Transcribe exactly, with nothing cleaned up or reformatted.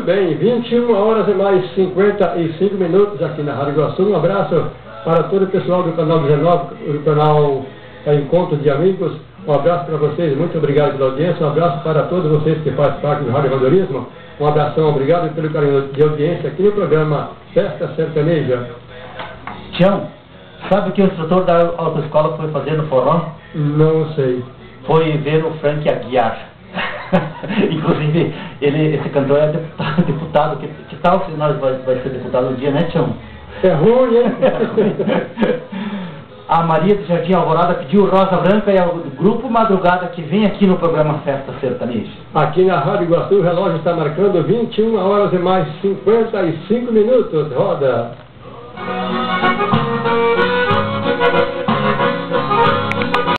bem, vinte e uma horas e mais cinquenta e cinco minutos aqui na Rádio Iguaçu. Um abraço para todo o pessoal do canal dezenove, do canal Encontro de Amigos. Um abraço para vocês, muito obrigado pela audiência. Um abraço para todos vocês que fazem parte do Rádio Evangelismo. Um abração, obrigado pelo carinho de audiência aqui no programa Festa Sertaneja. Tião, sabe o que o instrutor da autoescola foi fazer no forró? Não sei. Foi ver o Frank Aguiar. Inclusive, ele, esse cantor é deputado, deputado que, que tal se nós vai, vai ser deputado um dia, né, Tião? É ruim, hein? É ruim. A Maria do Jardim Alvorada pediu Rosa Branca e o grupo Madrugada que vem aqui no programa Festa Sertaneja. Aqui na Rádio Iguaçu o relógio está marcando vinte e uma horas e mais cinquenta e cinco minutos. Roda!